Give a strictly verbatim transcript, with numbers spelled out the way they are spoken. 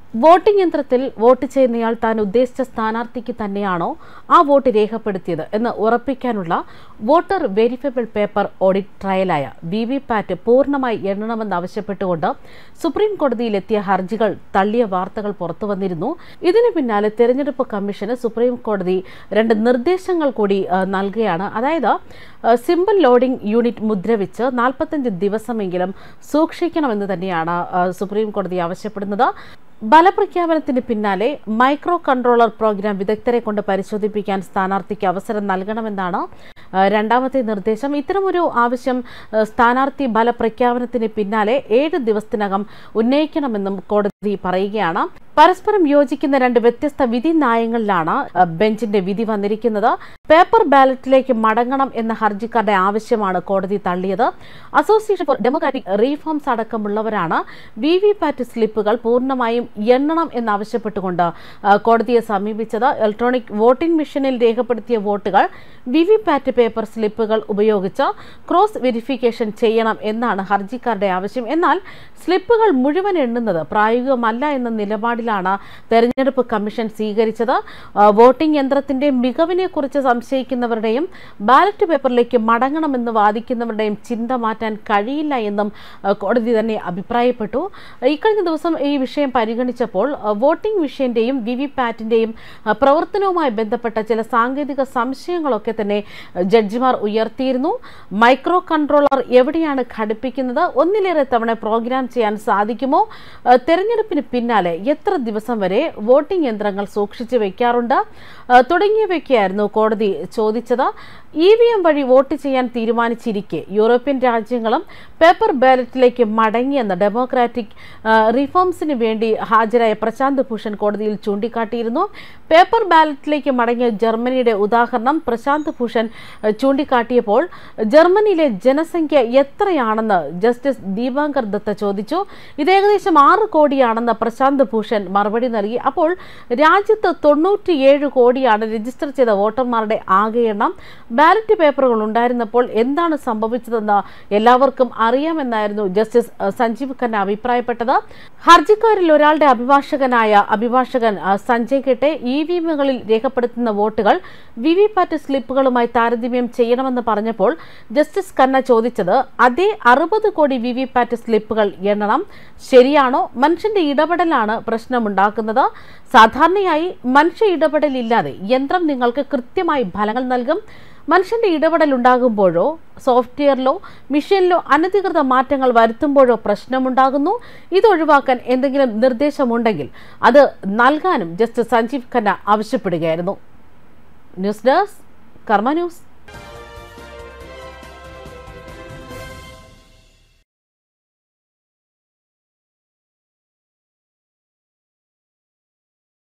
Voting യന്ത്രത്തിൽ vote ചെയ്യുന്നയാൾ താൻ ഉദ്ദേശിച്ച സ്ഥാനാർത്ഥിക്ക് തന്നെയാണോ ആ വോട്ട് രേഖപ്പെടുത്തിയത് എന്ന് ഉറപ്പിക്കാനുള്ള വോട്ടർ വെരിഫയബിൾ പേപ്പർ ഓഡിറ്റ് ട്രയലായ വി വി പാറ്റ് പൂർണ്ണമായി എണ്ണണമെന്നാവശ്യപ്പെട്ടുകൊണ്ട് സുപ്രീം കോടതിയിലെത്തിയ ഹർജികൾ തള്ളിയ വാർത്തകൾ പുറത്തുവന്നിരുന്നു. ഇതിന് പിന്നാലെ തെരഞ്ഞെടുപ്പ് കമ്മീഷന് സുപ്രീം കോടതി രണ്ട് നിർദ്ദേശങ്ങൾ കൂടി നൽകുകയാണ്. അതായത് സിമ്പിൾ ലോഡിംഗ് യൂണിറ്റ് മുദ്രവെച്ച് നാൽപ്പത്തഞ്ച് ദിവസമെങ്കിലും സൂക്ഷിക്കണമെന്ന് തന്നെയാണ് സുപ്രീം കോടതി ആവശ്യപ്പെടുന്നത്. ഫലപ്രഖ്യാപനത്തിന് പിന്നാലെ മൈക്രോ കൺട്രോളർ പ്രോഗ്രാം വിദഗ്ധരെ കൊണ്ട് പരിശോധിപ്പിക്കാൻ സ്ഥാനാർത്ഥിക്ക് അവസരം നൽകണമെന്നാണ് രണ്ടാമത്തെ നിർദ്ദേശം. ഇത്തരമൊരു ആവശ്യം സ്ഥാനാർത്ഥി ഫലപ്രഖ്യാപനത്തിന് പിന്നാലെ ഏഴ് ദിവസത്തിനകം ഉന്നയിക്കണമെന്നും കോടതി പറയുകയാണ്. പരസ്പരം യോജിക്കുന്ന രണ്ട് വ്യത്യസ്ത വിധി ന്യായങ്ങളിലാണ് ബെഞ്ചിന്റെ വിധി വന്നിരിക്കുന്നത്. പേപ്പർ ബാലറ്റിലേക്ക് മടങ്ങണം എന്ന ഹർജിക്കാരുടെ ആവശ്യമാണ് കോടതി തള്ളിയത്. അസോസിയേഷൻ ഫോർ ഡെമോക്രാറ്റിക് റീഫോംസ് അടക്കമുള്ളവരാണ് വി വി പാറ്റ് സ്ലിപ്പുകൾ പൂർണ്ണമായും എണ്ണണം എന്നാവശ്യപ്പെട്ടുകൊണ്ട് കോടതിയെ സമീപിച്ചത്. ഇലക്ട്രോണിക് വോട്ടിംഗ് മെഷീനിൽ രേഖപ്പെടുത്തിയ വോട്ടുകൾ വി വി പാറ്റ് പേപ്പർ സ്ലിപ്പുകൾ ഉപയോഗിച്ച് ക്രോസ് വെരിഫിക്കേഷൻ ചെയ്യണം എന്നാണ് ഹർജിക്കാരുടെ ആവശ്യം. എന്നാൽ സ്ലിപ്പുകൾ മുഴുവൻ എണ്ണുന്നത് പ്രായോഗികമല്ല എന്ന നിലപാടിലാണ് തെരഞ്ഞെടുപ്പ് കമ്മീഷൻ സ്വീകരിച്ചത്. വോട്ടിംഗ് യന്ത്രത്തിന്റെ മികവിനെ കുറിച്ച് സംശയിക്കുന്നവരുടെയും ബാലറ്റ് പേപ്പറിലേക്ക് മടങ്ങണമെന്ന് വാദിക്കുന്നവരുടെയും ചിന്ത മാറ്റാൻ കഴിയില്ല എന്നും കോടതി തന്നെ അഭിപ്രായപ്പെട്ടു. ഇക്കഴിഞ്ഞ ദിവസം ഈ വിഷയം പരിഗണിച്ചപ്പോൾ വോട്ടിംഗ് മെഷീന്റെയും വി വി പാറ്റിന്റെയും പ്രവർത്തനവുമായി ബന്ധപ്പെട്ട ചില സാങ്കേതിക സംശയങ്ങളൊക്കെ തന്നെ ജഡ്ജിമാർ ഉയർത്തിയിരുന്നു. മൈക്രോ കൺട്രോളർ എവിടെയാണ് ഘടിപ്പിക്കുന്നത്? ഒന്നിലേറെ തവണ പ്രോഗ്രാം ചെയ്യാൻ സാധിക്കുമോ? തെരഞ്ഞെടുപ്പിന് പിന്നാലെ എത്ര ദിവസം വരെ വോട്ടിംഗ് യന്ത്രങ്ങൾ സൂക്ഷിച്ചു വെക്കാറുണ്ട്? തുടങ്ങിയവയൊക്കെയായിരുന്നു കോടതി ചോദിച്ചത്. ഇ വി എം വഴി വോട്ട് ചെയ്യാൻ തീരുമാനിച്ചിരിക്കെ യൂറോപ്യൻ രാജ്യങ്ങളും പേപ്പർ ബാലറ്റിലേക്ക് മടങ്ങിയെന്ന് ഡെമോക്രാറ്റിക് റിഫോംസിന് വേണ്ടി ഹാജരായ പ്രശാന്ത് ഭൂഷൺ കോടതിയിൽ ചൂണ്ടിക്കാട്ടിയിരുന്നു. പേപ്പർ ബാലറ്റിലേക്ക് മടങ്ങിയ ജർമ്മനിയുടെ ഉദാഹരണം പ്രശാന്ത് ഭൂഷൺ ചൂണ്ടിക്കാട്ടിയപ്പോൾ ജർമ്മനിയിലെ ജനസംഖ്യ എത്രയാണെന്ന് ജസ്റ്റിസ് ദീപാങ്കർ ദത്ത ചോദിച്ചു. ഇത് ഏകദേശം ആറ് കോടിയാണെന്ന് പ്രശാന്ത് ഭൂഷൺ മറുപടി നൽകി. അപ്പോൾ രാജ്യത്ത് തൊണ്ണൂറ്റിയേഴ് കോടിയാണ് രജിസ്റ്റർ ചെയ്ത വോട്ടർമാരുടെ ആകെ എണ്ണം. ബാലറ്റ് പേപ്പറുകൾ ഉണ്ടായിരുന്നപ്പോൾ എന്താണ് സംഭവിച്ചതെന്ന് എല്ലാവർക്കും അറിയാമെന്നായിരുന്നു ജസ്റ്റിസ് സഞ്ജീവ് ഖന്ന അഭിപ്രായപ്പെട്ടത്. ഹർജിക്കാരിൽ ഒരാളുടെ അഭിഭാഷകനായ അഭിഭാഷകൻ സഞ്ജയ് കെട്ടെ ഇ വി എമ്മുകളിൽ രേഖപ്പെടുത്തുന്ന വോട്ടുകൾ വി വി പാറ്റ് സ്ലിപ്പുകളുമായി താരതമ്യം ചെയ്യണമെന്ന് പറഞ്ഞപ്പോൾ ജസ്റ്റിസ് ഖന്ന ചോദിച്ചത് അതേ അറുപത് കോടി വി വി പാറ്റ് സ്ലിപ്പുകൾ എണ്ണണം ശരിയാണോ? മനുഷ്യന്റെ ഇടപെടലാണ് പ്രശ്നമുണ്ടാക്കുന്നത്. സാധാരണയായി മനുഷ്യ ഇടപെടലില്ലാതെ യന്ത്രം നിങ്ങൾക്ക് കൃത്യമായി ഫലങ്ങൾ നൽകും. മനുഷ്യന്റെ ഇടപെടൽ ഉണ്ടാകുമ്പോഴോ സോഫ്റ്റ്വെയറിലോ മെഷീനിലോ അനധികൃത മാറ്റങ്ങൾ വരുത്തുമ്പോഴോ പ്രശ്നമുണ്ടാകുന്നു. ഇതൊഴിവാക്കാൻ എന്തെങ്കിലും നിർദ്ദേശമുണ്ടെങ്കിൽ അത് നൽകാനും ജസ്റ്റിസ് സഞ്ജീവ് ഖന്ന ആവശ്യപ്പെടുകയായിരുന്നു. News desk Karma news.